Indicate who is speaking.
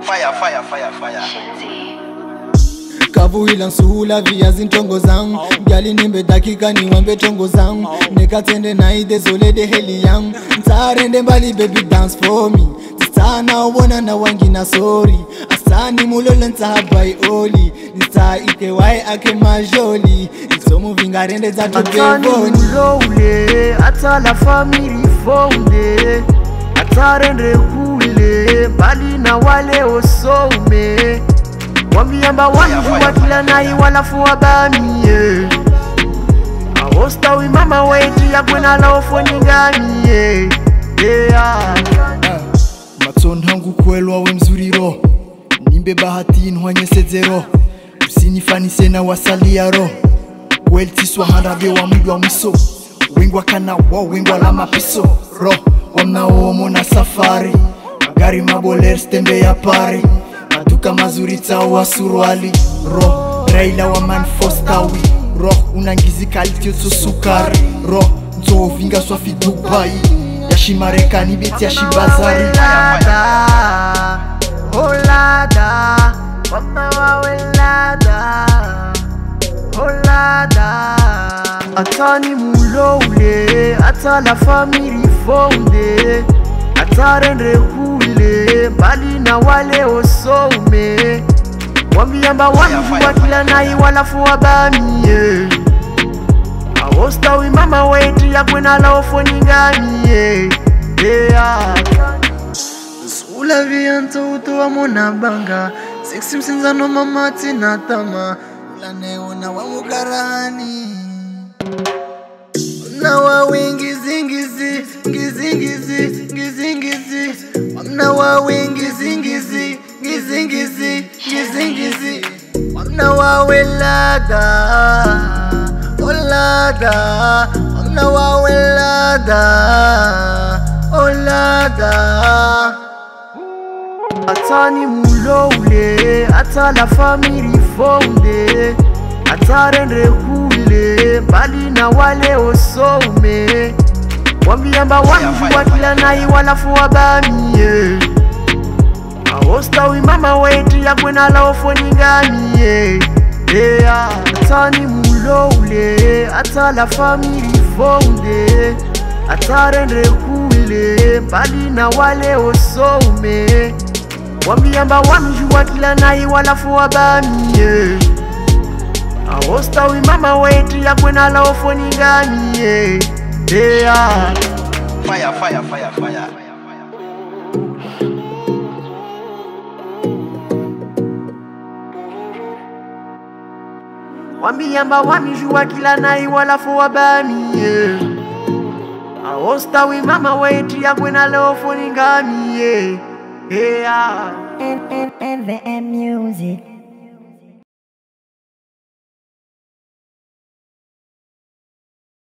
Speaker 1: Fire.
Speaker 2: Kavuhila nsula via zintongo zangu Ngali nimbe dakika niwambe tongo zangu Nekatende na ide zole de heli yangu Ntarende mbali baby dance for me Tistana uwona na wangi na sorry Asani mulole ntahabai oli Nita ite wae ake majoli Nitomu vingarende za tubevoni
Speaker 3: Atani mulole, ata la family fonde Atarende kule, mbali na wale osome Wambiamba wanjua kila nai walafu wabamie Awostawi mama weti ya kwena laofo nyinganie
Speaker 2: Matson hangu kwelwa we mzuriro Nimbe bahati nhwanye sedzero Usinifanise na wasalia ro Kwel tiswa harabe wa mudwa mwiso Wengwa kana wa wengwa la mapiso Ro, wamna omo na safari Magari maboler stembe ya pari Maduka mazuri tawa suruali Ro, Raila wa man fostawi Ro, unangizi kaliti yoto sukari Ro, nzo vinga swafi Dubai Yashi Marekani beti yashi bazari
Speaker 3: Olada, mama wa welada Olada Atani mulole, ata la family fonde Atarende kule, mbali na wale osome Wambiamba wanjua kila nai walafu wabamie Awostawi mama weti ya kwena laofo nyinganie Sula vianto utowa mona banga Sexy msinzano mamati na tama Ulane una wa mukarani Una wa wingizi ngizi Wamna wa wingizi ngizi Wamna wa welada Olada Wamna wa welada Olada Atani mulole, ata la family fonde Atarende kule, mbali na wale osome Wambiamba wanjua kila nai walafu wabamie Awostawi mama weti ya kwena laofo nyinganie Atani mulole, ata la family fonde Atarende kule, mbali na wale osome Wambiamba wanjua kila nai walafu wabamie Awostawi mama weti ya kwena laofo nyinganie
Speaker 1: Fire.
Speaker 3: Wambiamba wanjua kila nai walafu wabamie Awostawi mama weti ya kwena laofo nyinganie
Speaker 4: NVM Music.